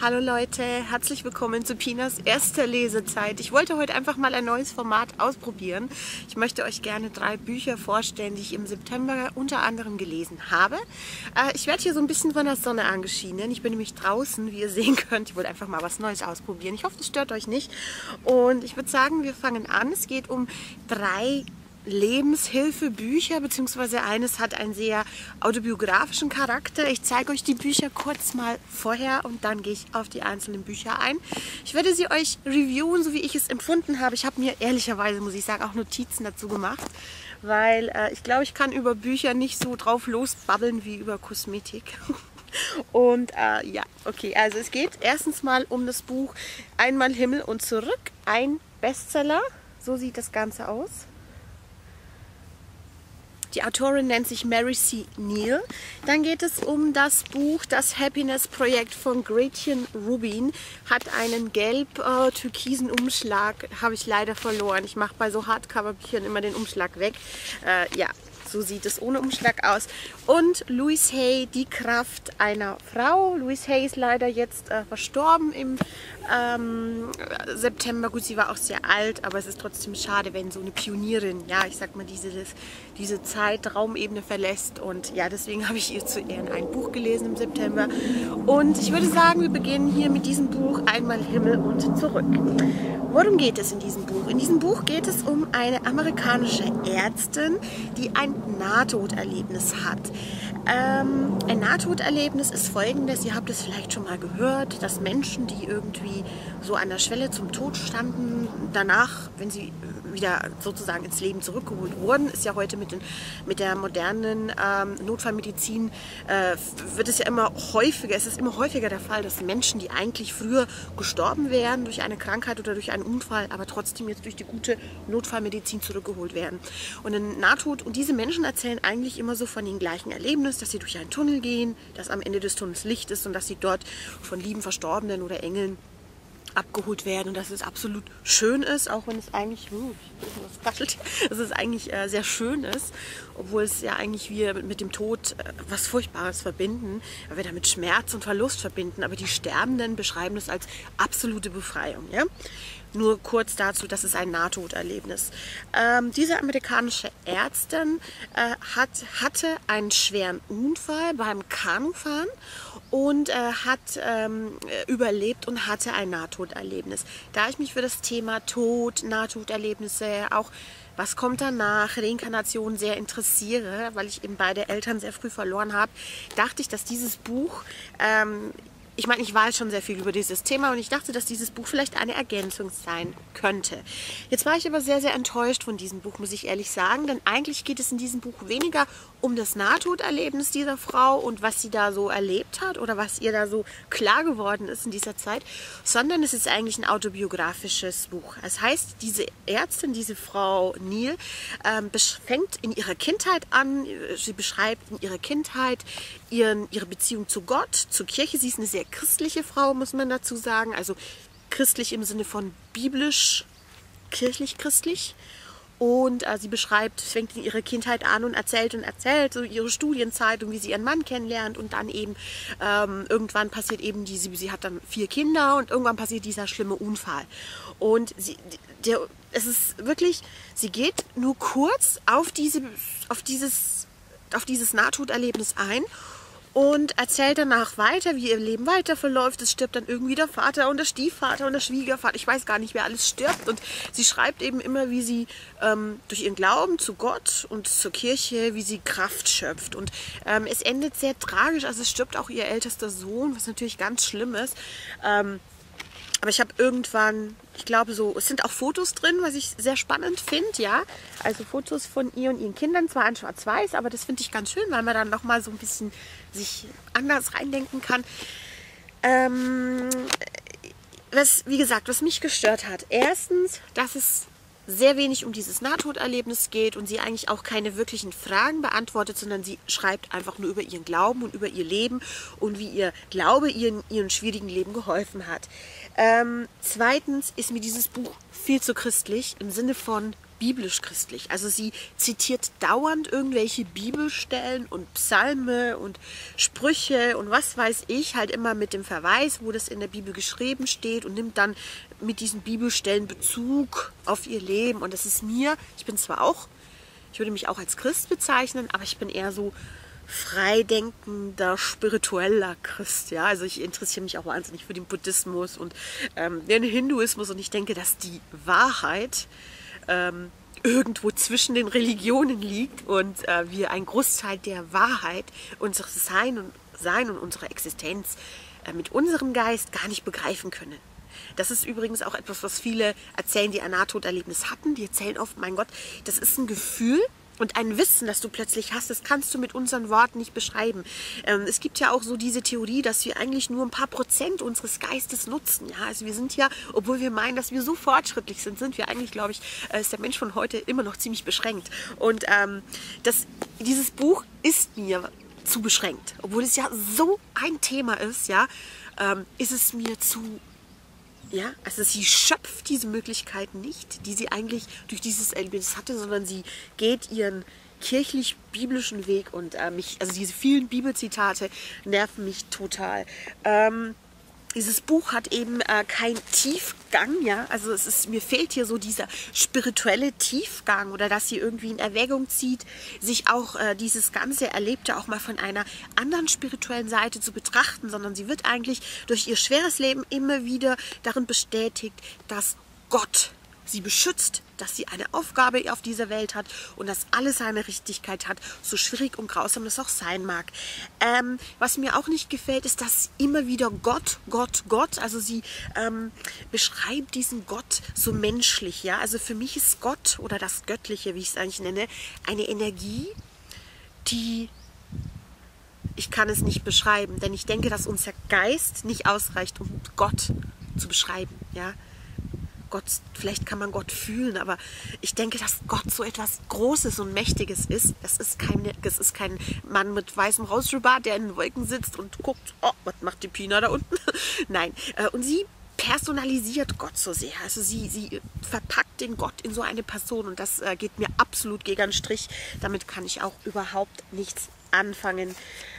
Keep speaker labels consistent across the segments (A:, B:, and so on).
A: Hallo Leute, herzlich willkommen zu Pinas erster Lesezeit. Ich wollte heute einfach mal ein neues Format ausprobieren. Ich möchte euch gerne 3 Bücher vorstellen, die ich im September unter anderem gelesen habe. Ich werde hier so ein bisschen von der Sonne angeschienen. Ich bin nämlich draußen, wie ihr sehen könnt. Ich wollte einfach mal was Neues ausprobieren. Ich hoffe, das stört euch nicht. Und ich würde sagen, wir fangen an. Es geht um 3 Lebenshilfebücher, beziehungsweise eines hat einen sehr autobiografischen Charakter. Ich zeige euch die Bücher kurz mal vorher und dann gehe ich auf die einzelnen Bücher ein. Ich werde sie euch reviewen, so wie ich es empfunden habe. Ich habe mir ehrlicherweise, muss ich sagen, auch Notizen dazu gemacht, weil ich glaube, ich kann über Bücher nicht so drauf losbabbeln wie über Kosmetik. Und ja, okay, also es geht erstens mal um das Buch Einmal Himmel und zurück, ein Bestseller. So sieht das Ganze aus. Die Autorin nennt sich Mary C. Neal. Dann geht es um das Buch Das Happiness-Projekt von Gretchen Rubin. Hat einen gelb-türkisen Umschlag, habe ich leider verloren. Ich mache bei so Hardcover-Büchern immer den Umschlag weg. Ja, so sieht es ohne Umschlag aus. Und Louise Hay, Die Kraft einer Frau. Louise Hay ist leider jetzt verstorben im September. Gut, sie war auch sehr alt, aber es ist trotzdem schade, wenn so eine Pionierin, ja, ich sag mal, diese Zeitraumebene verlässt. Und ja, deswegen habe ich ihr zu Ehren ein Buch gelesen im September. Und ich würde sagen, wir beginnen hier mit diesem Buch Einmal Himmel und zurück. Worum geht es in diesem Buch? In diesem Buch geht es um eine amerikanische Ärztin, die ein Nahtoderlebnis hat. Ein Nahtoderlebnis ist folgendes, ihr habt es vielleicht schon mal gehört, dass Menschen, die irgendwie so an der Schwelle zum Tod standen, danach, wenn sie wieder sozusagen ins Leben zurückgeholt wurden, ist ja heute mit der modernen Notfallmedizin, wird es ja immer häufiger, es ist immer häufiger der Fall, dass Menschen, die eigentlich früher gestorben wären durch eine Krankheit oder durch einen Unfall, aber trotzdem jetzt durch die gute Notfallmedizin zurückgeholt werden. Und in Nahtod, und diese Menschen erzählen eigentlich immer so von den gleichen Erlebnissen, dass sie durch einen Tunnel gehen, dass am Ende des Tunnels Licht ist und dass sie dort von lieben Verstorbenen oder Engeln abgeholt werden und dass es absolut schön ist, auch wenn es eigentlich, dass es eigentlich sehr schön ist, obwohl es ja eigentlich wir mit dem Tod was Furchtbares verbinden, weil wir damit Schmerz und Verlust verbinden, aber die Sterbenden beschreiben es als absolute Befreiung. Ja? Nur kurz dazu, das ist ein Nahtoderlebnis. Diese amerikanische Ärztin hatte einen schweren Unfall beim Kanufahren und hat überlebt und hatte ein Nahtoderlebnis. Da ich mich für das Thema Tod, Nahtoderlebnisse, auch was kommt danach, Reinkarnation sehr interessiere, weil ich eben beide Eltern sehr früh verloren habe, dachte ich, dass dieses Buch ich meine, ich weiß schon sehr viel über dieses Thema und ich dachte, dass dieses Buch vielleicht eine Ergänzung sein könnte. Jetzt war ich aber sehr, sehr enttäuscht von diesem Buch, muss ich ehrlich sagen, denn eigentlich geht es in diesem Buch weniger um das Nahtoderlebnis dieser Frau und was sie da so erlebt hat oder was ihr da so klar geworden ist in dieser Zeit, sondern es ist eigentlich ein autobiografisches Buch. Das heißt, diese Ärztin, diese Frau Neal, fängt in ihrer Kindheit an, sie beschreibt in ihrer Kindheit ihre Beziehung zu Gott, zur Kirche. Sie ist eine sehr christliche Frau, muss man dazu sagen, also christlich im Sinne von biblisch, kirchlich-christlich. Und sie beschreibt, fängt in ihrer Kindheit an und erzählt so ihre Studienzeit und wie sie ihren Mann kennenlernt und dann eben irgendwann passiert eben sie hat dann 4 Kinder und irgendwann passiert dieser schlimme Unfall. Und es ist wirklich, sie geht nur kurz auf dieses Nahtoderlebnis ein und erzählt danach weiter, wie ihr Leben weiter verläuft. Es stirbt dann irgendwie der Vater und der Stiefvater und der Schwiegervater. Ich weiß gar nicht, wer alles stirbt. Und sie schreibt eben immer, wie sie durch ihren Glauben zu Gott und zur Kirche, wie sie Kraft schöpft. Und es endet sehr tragisch. Also es stirbt auch ihr ältester Sohn, was natürlich ganz schlimm ist. Aber ich habe irgendwann, ich glaube so, es sind auch Fotos drin, was ich sehr spannend finde, ja. Also Fotos von ihr und ihren Kindern, zwar in Schwarz-Weiß, aber das finde ich ganz schön, weil man dann nochmal so ein bisschen sich anders reindenken kann. Wie gesagt, was mich gestört hat. Erstens, dass es sehr wenig um dieses Nahtoderlebnis geht und sie eigentlich auch keine wirklichen Fragen beantwortet, sondern sie schreibt einfach nur über ihren Glauben und über ihr Leben und wie ihr Glaube ihren schwierigen Leben geholfen hat. Zweitens ist mir dieses Buch viel zu christlich im Sinne von biblisch-christlich. Also sie zitiert dauernd irgendwelche Bibelstellen und Psalme und Sprüche und was weiß ich, halt immer mit dem Verweis, wo das in der Bibel geschrieben steht und nimmt dann mit diesen Bibelstellen Bezug auf ihr Leben. Und das ist mir, ich würde mich auch als Christ bezeichnen, aber ich bin eher so freidenkender, spiritueller Christ. Ja? Also ich interessiere mich auch wahnsinnig für den Buddhismus und den Hinduismus und ich denke, dass die Wahrheit irgendwo zwischen den Religionen liegt und wir einen Großteil der Wahrheit unseres Sein und unserer Existenz mit unserem Geist gar nicht begreifen können. Das ist übrigens auch etwas, was viele erzählen, die ein Nahtoderlebnis hatten. Die erzählen oft, mein Gott, das ist ein Gefühl und ein Wissen, das du plötzlich hast, das kannst du mit unseren Worten nicht beschreiben. Es gibt ja auch so diese Theorie, dass wir eigentlich nur ein paar Prozent unseres Geistes nutzen. Ja? Also wir sind ja, obwohl wir meinen, dass wir so fortschrittlich sind, sind wir eigentlich, glaube ich, ist der Mensch von heute immer noch ziemlich beschränkt. Und dieses Buch ist mir zu beschränkt. Obwohl es ja so ein Thema ist, ja, ist es mir zu... Ja, also sie schöpft diese Möglichkeiten nicht, die sie eigentlich durch dieses Erlebnis hatte, sondern sie geht ihren kirchlich-biblischen Weg und also diese vielen Bibelzitate nerven mich total. Dieses Buch hat eben keinen Tiefgang, ja, also mir fehlt hier so dieser spirituelle Tiefgang oder dass sie irgendwie in Erwägung zieht, sich auch dieses ganze Erlebte auch mal von einer anderen spirituellen Seite zu betrachten, sondern sie wird eigentlich durch ihr schweres Leben immer wieder darin bestätigt, dass Gott sie beschützt, dass sie eine Aufgabe auf dieser Welt hat und dass alles seine Richtigkeit hat, so schwierig und grausam das auch sein mag. Was mir auch nicht gefällt, ist, dass immer wieder Gott, also sie beschreibt diesen Gott so menschlich. Ja? Also für mich ist Gott oder das Göttliche, wie ich es eigentlich nenne, eine Energie, die... Ich kann es nicht beschreiben, denn ich denke, dass unser Geist nicht ausreicht, um Gott zu beschreiben. Ja? Gott, vielleicht kann man Gott fühlen, aber ich denke, dass Gott so etwas Großes und Mächtiges ist. Das ist kein Mann mit weißem Rollstuhlbart, der in den Wolken sitzt und guckt, oh, was macht die Pina da unten? Nein, und sie personalisiert Gott so sehr. Also sie verpackt den Gott in so eine Person und das geht mir absolut gegen den Strich. Damit kann ich auch überhaupt nichts anfangen.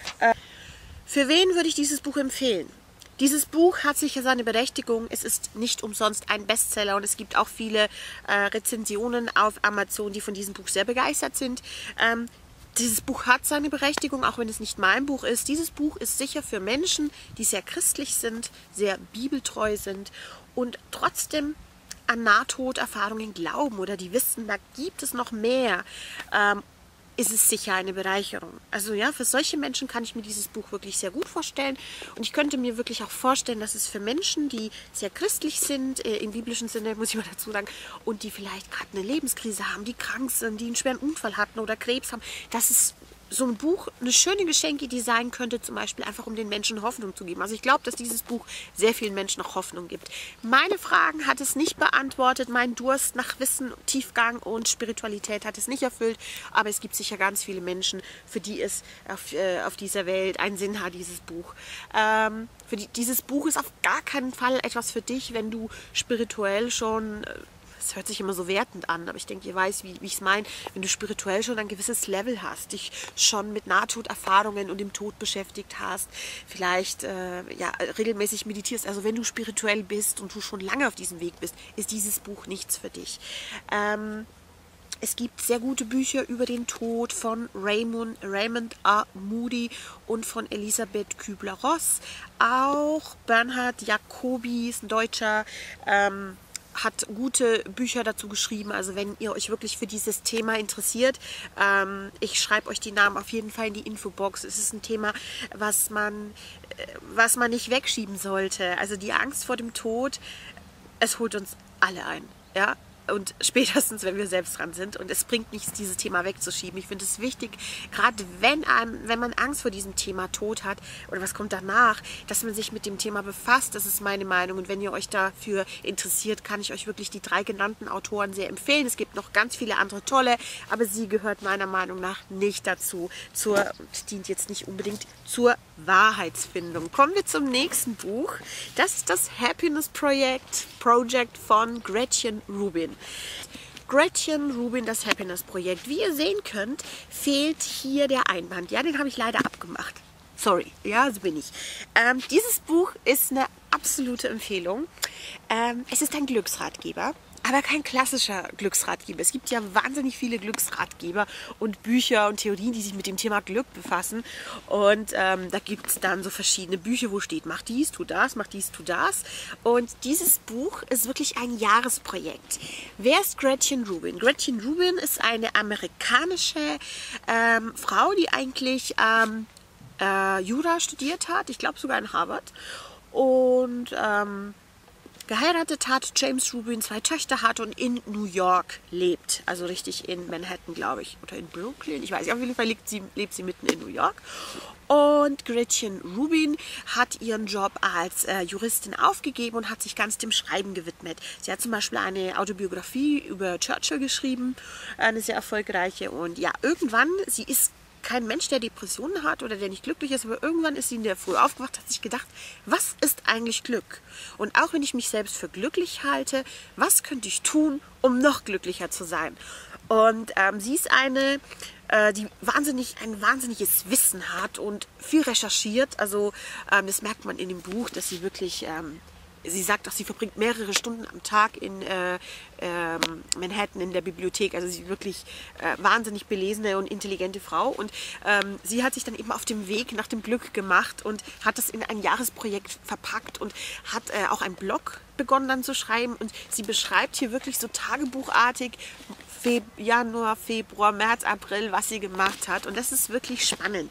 A: Für wen würde ich dieses Buch empfehlen? Dieses Buch hat sicher seine Berechtigung. Es ist nicht umsonst ein Bestseller und es gibt auch viele Rezensionen auf Amazon, die von diesem Buch sehr begeistert sind. Dieses Buch hat seine Berechtigung, auch wenn es nicht mein Buch ist. Dieses Buch ist sicher für Menschen, die sehr christlich sind, sehr bibeltreu sind und trotzdem an Nahtoderfahrungen glauben oder die wissen, da gibt es noch mehr. Ist es sicher eine Bereicherung. Also ja, für solche Menschen kann ich mir dieses Buch wirklich sehr gut vorstellen. Und ich könnte mir wirklich auch vorstellen, dass es für Menschen, die sehr christlich sind, im biblischen Sinne, muss ich mal dazu sagen, und die vielleicht gerade eine Lebenskrise haben, die krank sind, die einen schweren Unfall hatten oder Krebs haben, dass es so ein Buch eine schöne Geschenkidee sein könnte, zum Beispiel einfach um den Menschen Hoffnung zu geben. Also ich glaube, dass dieses Buch sehr vielen Menschen noch Hoffnung gibt. Meine Fragen hat es nicht beantwortet, mein Durst nach Wissen, Tiefgang und Spiritualität hat es nicht erfüllt, aber es gibt sicher ganz viele Menschen, für die es auf dieser Welt einen Sinn hat, dieses Buch. Dieses Buch ist auf gar keinen Fall etwas für dich, wenn du spirituell schon... Es hört sich immer so wertend an, aber ich denke, ihr weißt, wie ich es meine, wenn du spirituell schon ein gewisses Level hast, dich schon mit Nahtoderfahrungen und dem Tod beschäftigt hast, vielleicht regelmäßig meditierst, also wenn du spirituell bist und du schon lange auf diesem Weg bist, ist dieses Buch nichts für dich. Es gibt sehr gute Bücher über den Tod von Raymond A. Moody und von Elisabeth Kübler-Ross. Auch Bernhard Jacobi ist ein Deutscher, hat gute Bücher dazu geschrieben, also wenn ihr euch wirklich für dieses Thema interessiert, ich schreibe euch die Namen auf jeden Fall in die Infobox. Es ist ein Thema, was man nicht wegschieben sollte. Also die Angst vor dem Tod, es holt uns alle ein, ja. Und spätestens, wenn wir selbst dran sind. Und es bringt nichts, dieses Thema wegzuschieben. Ich finde es wichtig, gerade wenn man Angst vor diesem Thema Tod hat oder was kommt danach, dass man sich mit dem Thema befasst. Das ist meine Meinung. Und wenn ihr euch dafür interessiert, kann ich euch wirklich die 3 genannten Autoren sehr empfehlen. Es gibt noch ganz viele andere tolle, aber sie gehört meiner Meinung nach nicht dazu. Dient jetzt nicht unbedingt zur Wahrheitsfindung. Kommen wir zum nächsten Buch. Das ist das Happiness Project von Gretchen Rubin. Gretchen Rubin, das Happiness-Projekt. Wie ihr sehen könnt, fehlt hier der Einband. Ja, den habe ich leider abgemacht. Sorry, ja, so bin ich. Dieses Buch ist eine absolute Empfehlung. Es ist ein Glücksratgeber, aber kein klassischer Glücksratgeber. Es gibt ja wahnsinnig viele Glücksratgeber und Bücher und Theorien, die sich mit dem Thema Glück befassen. Und da gibt es dann so verschiedene Bücher, wo steht, mach dies, tu das, mach dies, tu das. Und dieses Buch ist wirklich ein Jahresprojekt. Wer ist Gretchen Rubin? Gretchen Rubin ist eine amerikanische Frau, die eigentlich Jura studiert hat, ich glaube sogar in Harvard, und geheiratet hat, James Rubin 2 Töchter hat und in New York lebt. Also richtig in Manhattan, glaube ich, oder in Brooklyn, ich weiß nicht, auf jeden Fall lebt sie mitten in New York. Und Gretchen Rubin hat ihren Job als Juristin aufgegeben und hat sich ganz dem Schreiben gewidmet. Sie hat zum Beispiel eine Autobiografie über Churchill geschrieben, eine sehr erfolgreiche. Und ja, irgendwann, sie ist kein Mensch, der Depressionen hat oder der nicht glücklich ist, aber irgendwann ist sie in der Früh aufgewacht, hat sich gedacht, was ist eigentlich Glück? Und auch wenn ich mich selbst für glücklich halte, was könnte ich tun, um noch glücklicher zu sein? Und sie ist eine, die ein wahnsinniges Wissen hat und viel recherchiert. Also das merkt man in dem Buch, dass sie wirklich... Sie sagt auch, sie verbringt mehrere Stunden am Tag in Manhattan in der Bibliothek. Also sie ist wirklich wahnsinnig belesene und intelligente Frau. Und sie hat sich dann eben auf dem Weg nach dem Glück gemacht und hat das in ein Jahresprojekt verpackt und hat auch einen Blog begonnen dann zu schreiben. Und sie beschreibt hier wirklich so tagebuchartig Januar, Februar, März, April, was sie gemacht hat. Und das ist wirklich spannend.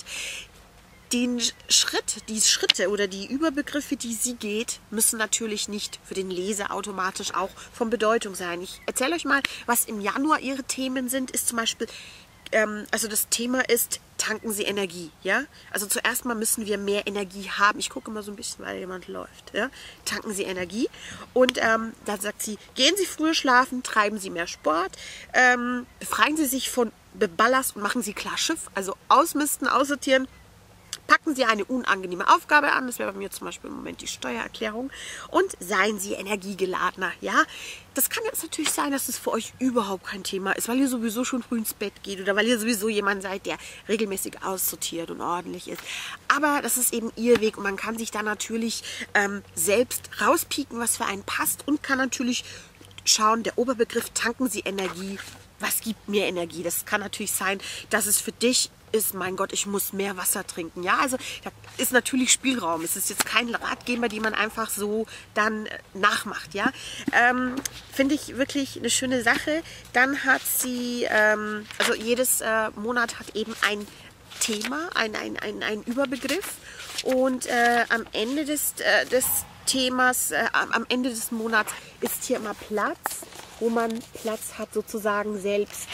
A: Die Schritte oder die Überbegriffe, die sie geht, müssen natürlich nicht für den Leser automatisch auch von Bedeutung sein. Ich erzähle euch mal, was im Januar ihre Themen sind. Ist zum Beispiel, also das Thema ist, tanken Sie Energie. Ja? Also zuerst mal müssen wir mehr Energie haben. Ich gucke mal so ein bisschen, weil jemand läuft. Ja? Tanken Sie Energie. Und da sagt sie, gehen Sie früher schlafen, treiben Sie mehr Sport, befreien Sie sich von Ballast und machen Sie klar Schiff. Also ausmisten, aussortieren. Packen Sie eine unangenehme Aufgabe an, das wäre bei mir zum Beispiel im Moment die Steuererklärung, und seien Sie energiegeladener. Ja, das kann jetzt natürlich sein, dass es für euch überhaupt kein Thema ist, weil ihr sowieso schon früh ins Bett geht oder weil ihr sowieso jemand seid, der regelmäßig aussortiert und ordentlich ist. Aber das ist eben Ihr Weg und man kann sich da natürlich selbst rauspieken, was für einen passt, und kann natürlich schauen, der Oberbegriff, tanken Sie Energie. Was gibt mir Energie? Das kann natürlich sein, dass es für dich ist, mein Gott, ich muss mehr Wasser trinken. Ja, also da ist natürlich Spielraum. Es ist jetzt kein Ratgeber, den man einfach so dann nachmacht. Ja, finde ich wirklich eine schöne Sache. Dann hat sie, also jedes Monat hat eben ein Thema, ein Überbegriff, und am Ende des Themas, am Ende des Monats ist hier immer Platz, wo man Platz hat, sozusagen selbst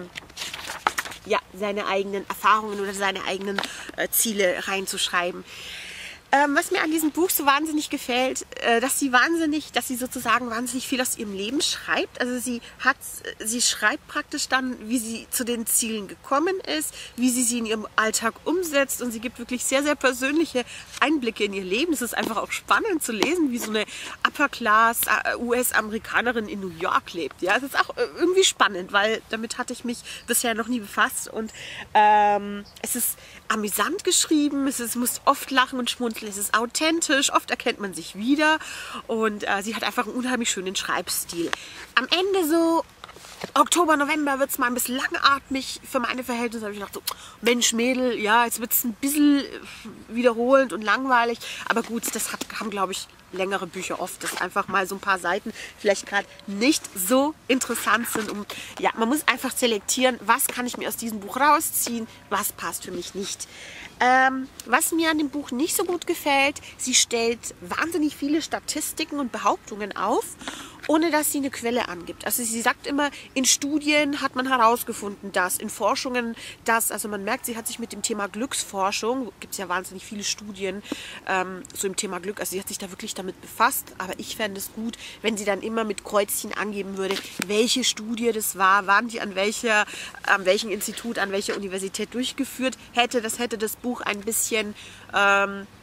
A: ja, seine eigenen Erfahrungen oder seine eigenen Ziele reinzuschreiben. Was mir an diesem Buch so wahnsinnig gefällt, dass sie sozusagen wahnsinnig viel aus ihrem Leben schreibt. Also sie schreibt praktisch dann, wie sie zu den Zielen gekommen ist, wie sie in ihrem Alltag umsetzt, und sie gibt wirklich sehr, sehr persönliche Einblicke in ihr Leben. Es ist einfach auch spannend zu lesen, wie so eine Upper-Class US-Amerikanerin in New York lebt. Ja, es ist auch irgendwie spannend, weil damit hatte ich mich bisher noch nie befasst, und es ist amüsant geschrieben, es muss oft lachen und schmunzeln. Es ist authentisch, oft erkennt man sich wieder, und sie hat einfach einen unheimlich schönen Schreibstil. Am Ende so Oktober, November wird es mal ein bisschen langatmig für meine Verhältnisse. Da habe ich gedacht, so, Mensch Mädel, ja, jetzt wird es ein bisschen wiederholend und langweilig. Aber gut, das haben, glaube ich, längere Bücher oft, dass einfach mal so ein paar Seiten vielleicht gerade nicht so interessant sind. Und ja, man muss einfach selektieren, was kann ich mir aus diesem Buch rausziehen, was passt für mich nicht. Was mir an dem Buch nicht so gut gefällt, sie stellt wahnsinnig viele Statistiken und Behauptungen auf, ohne dass sie eine Quelle angibt. Also sie sagt immer, in Studien hat man herausgefunden, dass in Forschungen das, also man merkt, sie hat sich mit dem Thema Glücksforschung, gibt es ja wahnsinnig viele Studien so im Thema Glück, also sie hat sich da wirklich damit befasst, aber ich fände es gut, wenn sie dann immer mit Kreuzchen angeben würde, welche Studie das war, wann die an welchem Institut, an welcher Universität durchgeführt hätte. Das hätte das Buch ein bisschen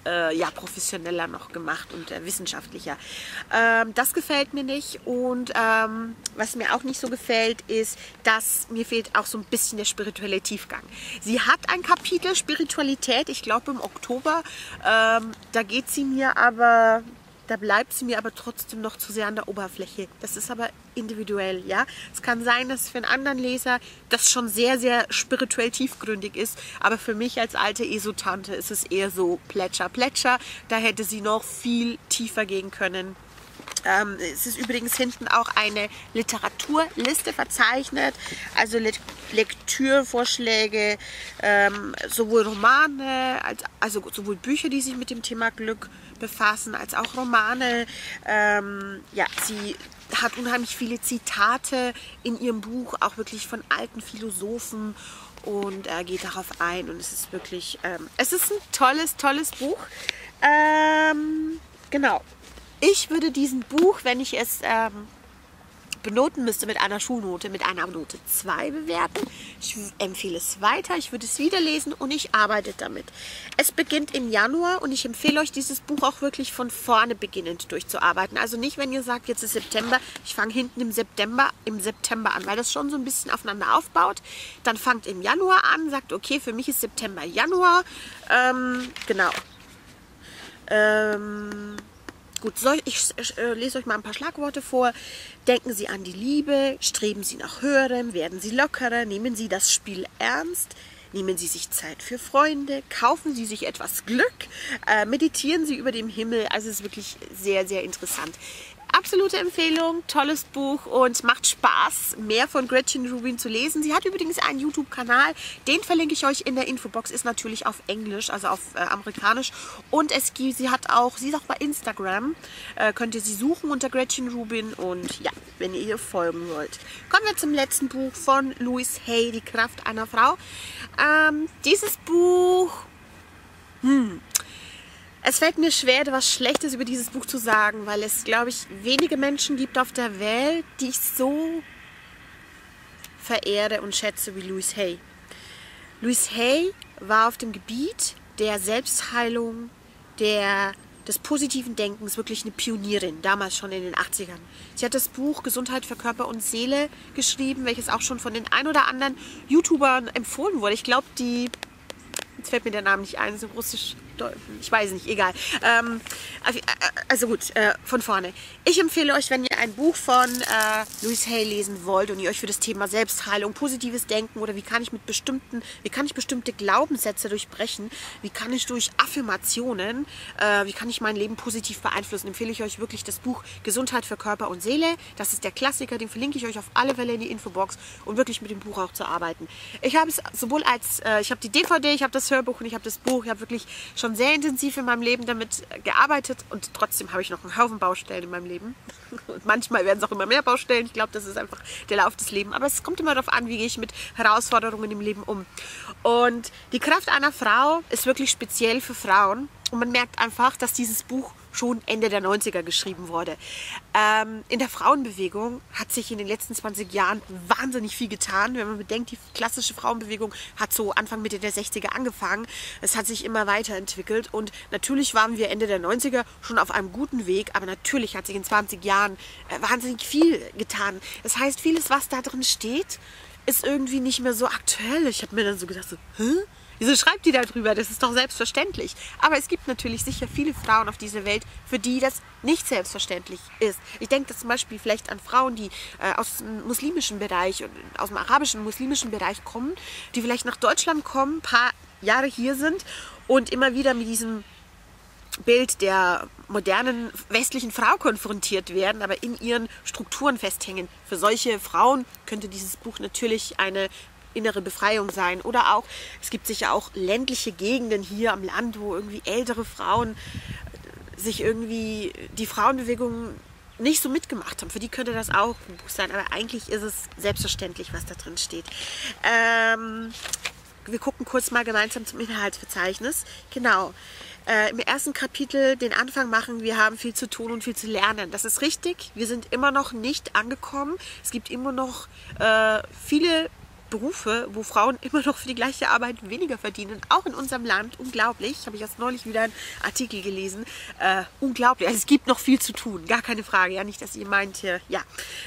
A: ja, professioneller noch gemacht und wissenschaftlicher. Das gefällt mir nicht. Und was mir auch nicht so gefällt, ist, dass mir fehlt auch so ein bisschen der spirituelle Tiefgang. Sie hat ein Kapitel Spiritualität, ich glaube im Oktober. Da geht sie mir aber... Da bleibt sie mir aber trotzdem noch zu sehr an der Oberfläche. Das ist aber individuell, ja. Es kann sein, dass für einen anderen Leser das schon sehr, sehr spirituell tiefgründig ist. Aber für mich als alte ESO-Tante ist es eher so Plätscher, Plätscher. Da hätte sie noch viel tiefer gehen können. Es ist übrigens hinten auch eine Literaturliste verzeichnet, also Lektürvorschläge, sowohl Romane, also sowohl Bücher, die sich mit dem Thema Glück befassen, als auch Romane. Ja, sie hat unheimlich viele Zitate in ihrem Buch, auch wirklich von alten Philosophen, und geht darauf ein, und es ist wirklich, es ist ein tolles Buch. Genau. Ich würde diesen Buch, wenn ich es benoten müsste mit einer Schulnote, mit einer Note 2 bewerten. Ich empfehle es weiter, ich würde es wieder lesen und ich arbeite damit. Es beginnt im Januar und ich empfehle euch, dieses Buch auch wirklich von vorne beginnend durchzuarbeiten. Also nicht, wenn ihr sagt, jetzt ist September, ich fange hinten im September an, weil das schon so ein bisschen aufeinander aufbaut. Dann fangt im Januar an, sagt, okay, für mich ist September, Januar. Genau. Gut, ich lese euch mal ein paar Schlagworte vor. Denken Sie an die Liebe, streben Sie nach Höherem, werden Sie lockerer, nehmen Sie das Spiel ernst, nehmen Sie sich Zeit für Freunde, kaufen Sie sich etwas Glück, meditieren Sie über dem Himmel. Also es ist wirklich sehr, sehr interessant. Absolute Empfehlung, tolles Buch und macht Spaß, mehr von Gretchen Rubin zu lesen. Sie hat übrigens einen YouTube-Kanal, den verlinke ich euch in der Infobox, ist natürlich auf Englisch, also auf amerikanisch. Und sie ist auch bei Instagram, könnt ihr sie suchen unter Gretchen Rubin, und ja, wenn ihr ihr folgen wollt. Kommen wir zum letzten Buch von Louise Hay, Die Kraft einer Frau. Dieses Buch... Es fällt mir schwer, etwas Schlechtes über dieses Buch zu sagen, weil es, glaube ich, wenige Menschen gibt auf der Welt, die ich so verehre und schätze wie Louise Hay. Louise Hay war auf dem Gebiet der Selbstheilung, des positiven Denkens wirklich eine Pionierin, damals schon in den 80ern. Sie hat das Buch Gesundheit für Körper und Seele geschrieben, welches auch schon von den ein oder anderen YouTubern empfohlen wurde. Ich glaube, jetzt fällt mir der Name nicht ein, so russisch, ich weiß nicht, egal. Also gut, von vorne. Ich empfehle euch, wenn ihr ein Buch von Louise Hay lesen wollt und ihr euch für das Thema Selbstheilung, positives Denken oder wie kann ich bestimmte Glaubenssätze durchbrechen, wie kann ich durch Affirmationen, wie kann ich mein Leben positiv beeinflussen, empfehle ich euch wirklich das Buch Gesundheit für Körper und Seele. Das ist der Klassiker, den verlinke ich euch auf alle Fälle in die Infobox, um wirklich mit dem Buch auch zu arbeiten. Ich habe es sowohl ich habe die DVD, ich habe das Hörbuch und ich habe das Buch, ich habe wirklich schon sehr intensiv in meinem Leben damit gearbeitet, und trotzdem habe ich noch einen Haufen Baustellen in meinem Leben. Und manchmal werden es auch immer mehr Baustellen. Ich glaube, das ist einfach der Lauf des Lebens. Aber es kommt immer darauf an, wie gehe ich mit Herausforderungen im Leben um. Und die Kraft einer Frau ist wirklich speziell für Frauen. Und man merkt einfach, dass dieses Buch schon Ende der 90er geschrieben wurde. In der Frauenbewegung hat sich in den letzten 20 Jahren wahnsinnig viel getan. Wenn man bedenkt, die klassische Frauenbewegung hat so Anfang, Mitte der 60er angefangen. Es hat sich immer weiterentwickelt und natürlich waren wir Ende der 90er schon auf einem guten Weg, aber natürlich hat sich in 20 Jahren wahnsinnig viel getan. Das heißt, vieles, was da drin steht, ist irgendwie nicht mehr so aktuell. Ich habe mir dann so gedacht, hä? Wieso schreibt die da drüber? Das ist doch selbstverständlich. Aber es gibt natürlich sicher viele Frauen auf dieser Welt, für die das nicht selbstverständlich ist. Ich denke zum Beispiel vielleicht an Frauen, die aus dem muslimischen Bereich, aus dem arabischen muslimischen Bereich kommen, die vielleicht nach Deutschland kommen, ein paar Jahre hier sind und immer wieder mit diesem Bild der modernen westlichen Frau konfrontiert werden, aber in ihren Strukturen festhängen. Für solche Frauen könnte dieses Buch natürlich eine innere Befreiung sein. Oder auch, es gibt sicher auch ländliche Gegenden hier am Land, wo irgendwie ältere Frauen sich irgendwie die Frauenbewegung nicht so mitgemacht haben. Für die könnte das auch ein Buch sein, aber eigentlich ist es selbstverständlich, was da drin steht. Wir gucken kurz mal gemeinsam zum Inhaltsverzeichnis. Genau. Im ersten Kapitel den Anfang machen, wir haben viel zu tun und viel zu lernen. Das ist richtig. Wir sind immer noch nicht angekommen. Es gibt immer noch viele Berufe, wo Frauen immer noch für die gleiche Arbeit weniger verdienen, auch in unserem Land. Unglaublich. Habe ich erst neulich wieder einen Artikel gelesen. Unglaublich. Also es gibt noch viel zu tun, gar keine Frage. Ja, nicht, dass ihr meint, ja.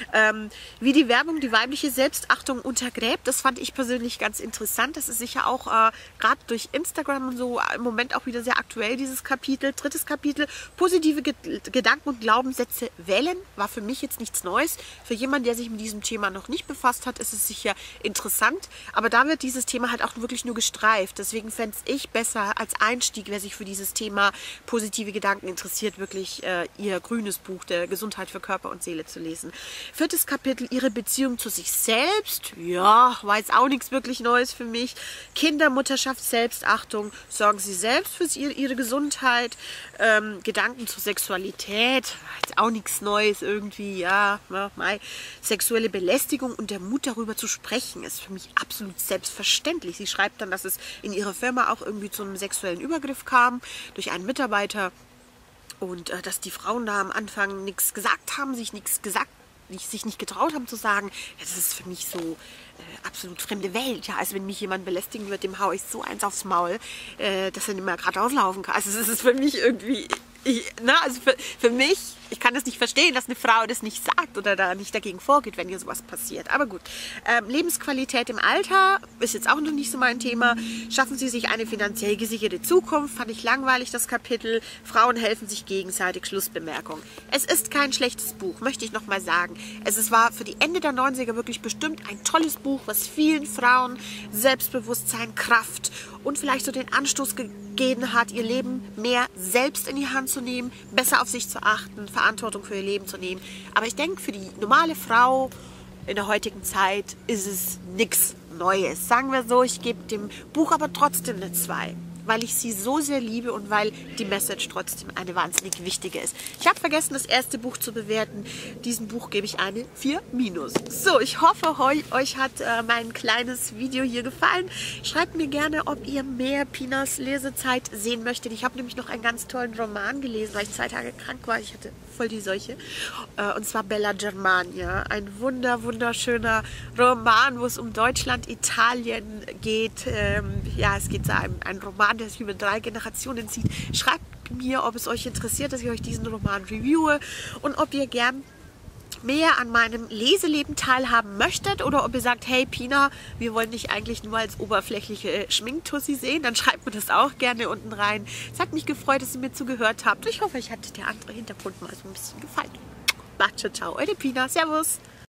A: Wie die Werbung die weibliche Selbstachtung untergräbt, das fand ich persönlich ganz interessant. Das ist sicher auch gerade durch Instagram und so im Moment auch wieder sehr aktuell, dieses Kapitel. 3. Kapitel, positive Gedanken und Glaubenssätze wählen, war für mich jetzt nichts Neues. Für jemanden, der sich mit diesem Thema noch nicht befasst hat, ist es sicher interessant. Aber da wird dieses Thema halt auch wirklich nur gestreift. Deswegen fände ich besser als Einstieg, wer sich für dieses Thema positive Gedanken interessiert, wirklich ihr grünes Buch der Gesundheit für Körper und Seele zu lesen. 4. Kapitel, ihre Beziehung zu sich selbst. Ja, war jetzt auch nichts wirklich Neues für mich. Kinder, Mutterschaft, Selbstachtung. Sorgen Sie selbst für ihre Gesundheit. Gedanken zur Sexualität. Jetzt auch nichts Neues irgendwie. Ja, sexuelle Belästigung und der Mut darüber zu sprechen ist für mich absolut selbstverständlich. Sie schreibt dann, dass es in ihrer Firma auch irgendwie zu einem sexuellen Übergriff kam durch einen Mitarbeiter und dass die Frauen da am Anfang nichts gesagt haben, sich nicht getraut haben zu sagen. Ja, das ist für mich so absolut fremde Welt. Ja, also wenn mich jemand belästigen wird, dem haue ich so eins aufs Maul, dass er nicht mehr gerade auslaufen kann. Also das ist für mich irgendwie... also für mich, ich kann das nicht verstehen, dass eine Frau das nicht sagt oder da nicht dagegen vorgeht, wenn ihr sowas passiert. Aber gut, Lebensqualität im Alter ist jetzt auch noch nicht so mein Thema. Schaffen Sie sich eine finanziell gesicherte Zukunft, fand ich langweilig, das Kapitel. Frauen helfen sich gegenseitig, Schlussbemerkung. Es ist kein schlechtes Buch, möchte ich nochmal sagen. War für die Ende der 90er wirklich bestimmt ein tolles Buch, was vielen Frauen Selbstbewusstsein, Kraft und vielleicht so den Anstoß gegeben hat, ihr Leben mehr selbst in die Hand zu nehmen, besser auf sich zu achten, Verantwortung für ihr Leben zu nehmen. Aber ich denke, für die normale Frau in der heutigen Zeit ist es nichts Neues. Sagen wir so, ich gebe dem Buch aber trotzdem eine 2. Weil ich sie so sehr liebe und weil die Message trotzdem eine wahnsinnig wichtige ist. Ich habe vergessen, das erste Buch zu bewerten. Diesem Buch gebe ich eine 4-. So, ich hoffe, euch hat mein kleines Video hier gefallen. Schreibt mir gerne, ob ihr mehr Pinas Lesezeit sehen möchtet. Ich habe nämlich noch einen ganz tollen Roman gelesen, weil ich 2 Tage krank war. Ich hatte voll die Seuche. Und zwar Bella Germania. Ein wunderschöner Roman, wo es um Deutschland, Italien geht. Ja, es geht ein Roman, der sich über 3 Generationen zieht. Schreibt mir, ob es euch interessiert, dass ich euch diesen Roman reviewe und ob ihr gern mehr an meinem Leseleben teilhaben möchtet oder ob ihr sagt, hey Pina, wir wollen dich eigentlich nur als oberflächliche Schminktussi sehen, dann schreibt mir das auch gerne unten rein. Es hat mich gefreut, dass ihr mir zugehört habt. Ich hoffe, euch hat der andere Hintergrund mal so ein bisschen gefallen. Ciao, eure Pina. Servus.